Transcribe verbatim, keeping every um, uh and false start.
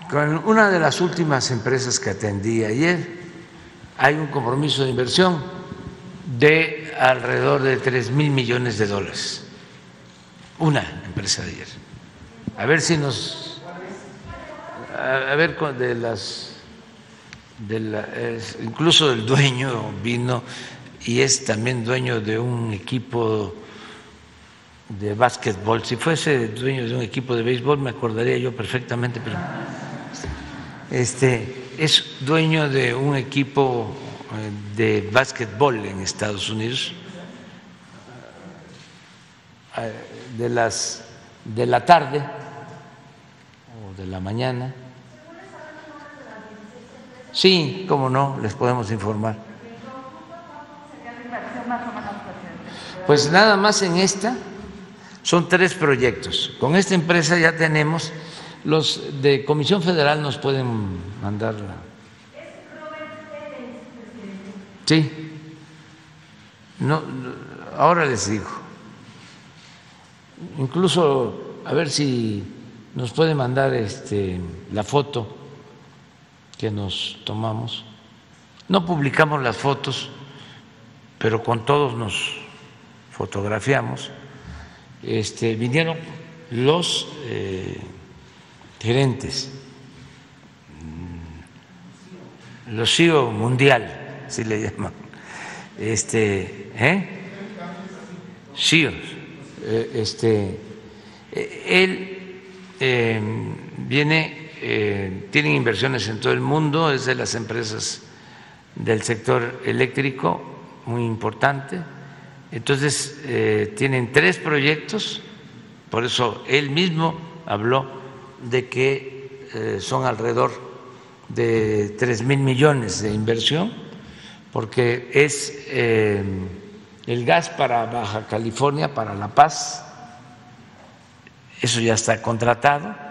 Con una de las últimas empresas que atendí ayer hay un compromiso de inversión de alrededor de tres mil millones de dólares. Una empresa de ayer. A ver si nos, a, a ver de las, de la, es, incluso el dueño vino y es también dueño de un equipo de básquetbol. Si fuese dueño de un equipo de béisbol me acordaría yo perfectamente, pero este es dueño de un equipo de básquetbol en Estados Unidos, de las de la tarde o de la mañana. Sí, cómo no, les podemos informar. Pues nada más en esta son tres proyectos. Con esta empresa ya tenemos, los de Comisión Federal nos pueden mandar. Sí, no, ahora les digo. Incluso a ver si nos puede mandar este la foto que nos tomamos. No publicamos las fotos, pero con todos nos fotografiamos. Este, vinieron los eh, gerentes, los C E O mundial, si le llaman, este, ¿eh? C E Os. Eh, este, eh, él eh, viene, eh, tienen inversiones en todo el mundo, es de las empresas del sector eléctrico muy importante. Entonces, eh, tienen tres proyectos, por eso él mismo habló de que eh, son alrededor de tres mil millones de inversión, porque es eh, el gas para Baja California, para La Paz, eso ya está contratado.